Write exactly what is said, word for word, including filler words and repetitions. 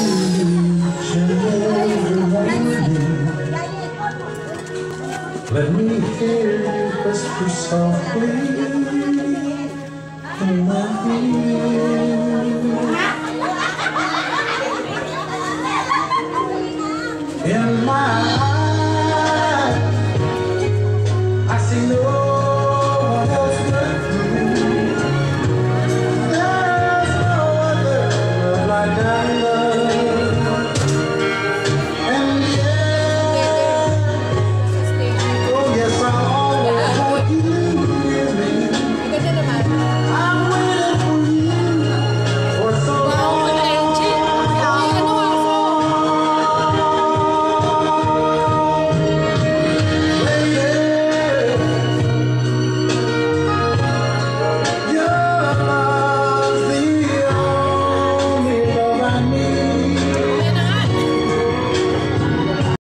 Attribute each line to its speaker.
Speaker 1: each and every morning. Let me hear you whisper softly in my ear. In my